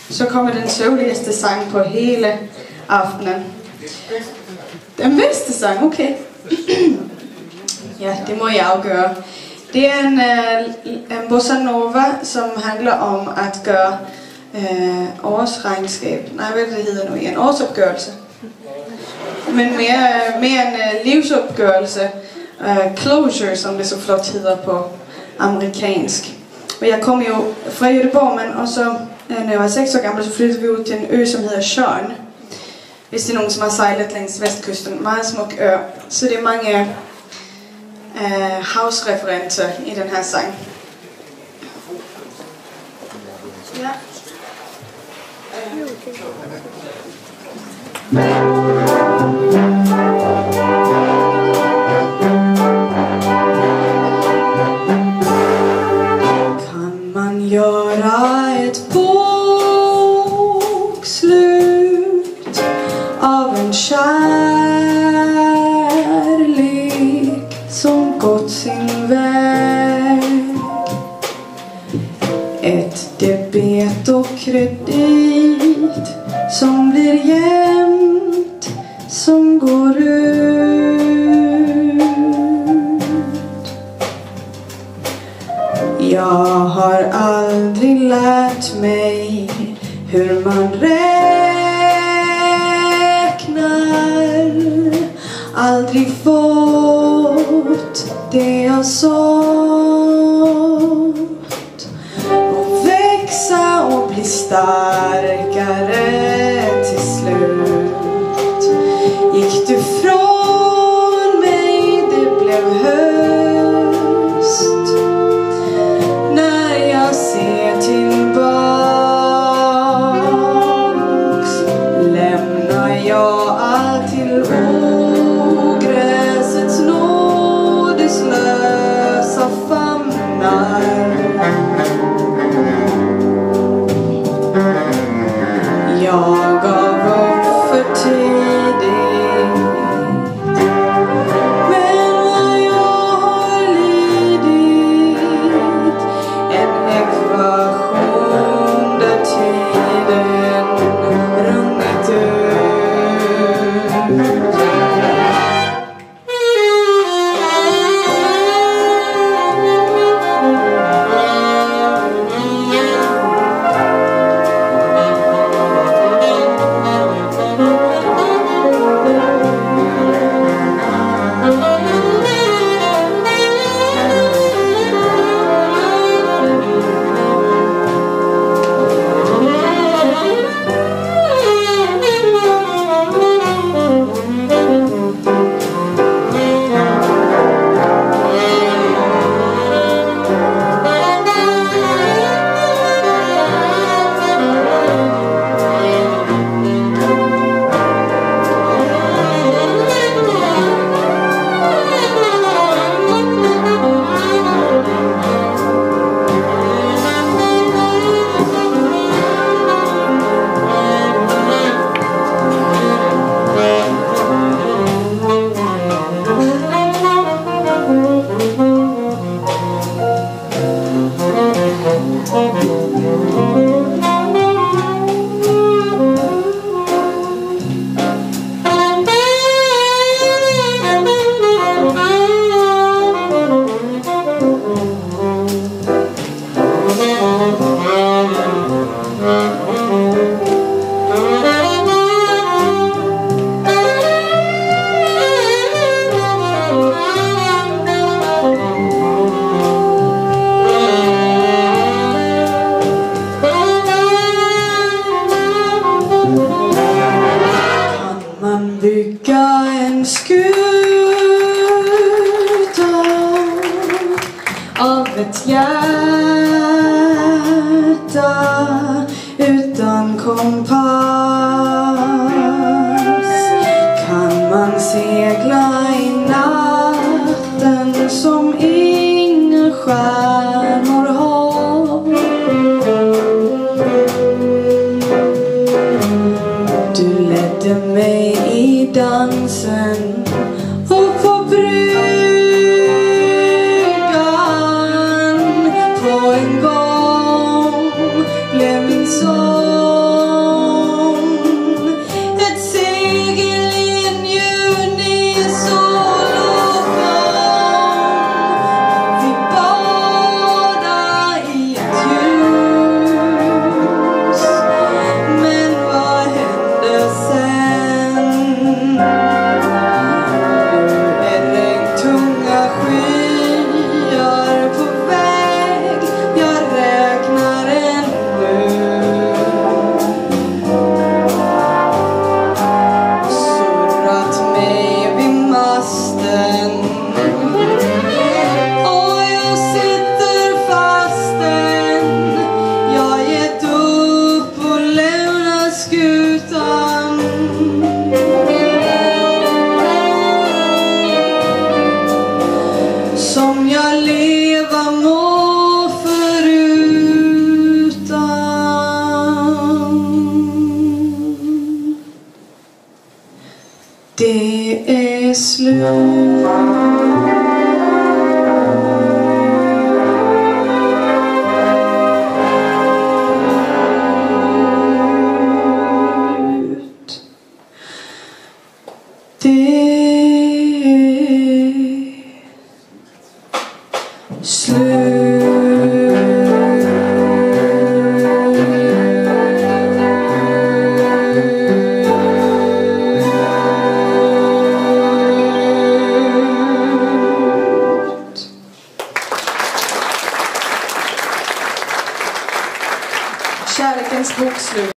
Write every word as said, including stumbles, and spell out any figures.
så kommer den sørligste sang på hele aftenen. Den bedste sang, okay. Ja, det må jeg afgøre. Det er en, en bossa nova, som handler om at gøre øh, årsregnskab. Nej, hvad det hedder nu? En årsopgørelse. Men mere, mere en uh, livsopgørelse. Uh, closure, som det så flot hedder på amerikansk. Og jeg kom jo fra Göteborg, men og så, når jeg var seks år gammel, så flyttede vi ud til en ø, som hedder Tjørn. Hvis det er nogen, som har sejlet længs vestkysten. Meget smuk ø. Så det er mange uh, havsreferencer i den her sang. Ja. Kan man göra ett bokslut av en kärlek som gått sin väg? Ett debet och kredit som blir jämnt, som går ut. Jag har aldrig lärt mig hur man räknar, aldrig fått det jag sått, och växa och bli starkare till slut. Gick du från mig, det blev höst. När jag ser tillbaks lämnar jag allt till ogräsets nådeslösa famnar. Jag gav upp för tidigt, men vad jag har lidit, en ekvation där tiden runnit ut. Bygga en skuta av ett hjärta utan kompass. Kan man segla i natten som inga stjärnor har? Du ledde mig i dansen och på bryggan på en gång blev min sorg Det är slut. Det är slut. Kärlekens bokslut.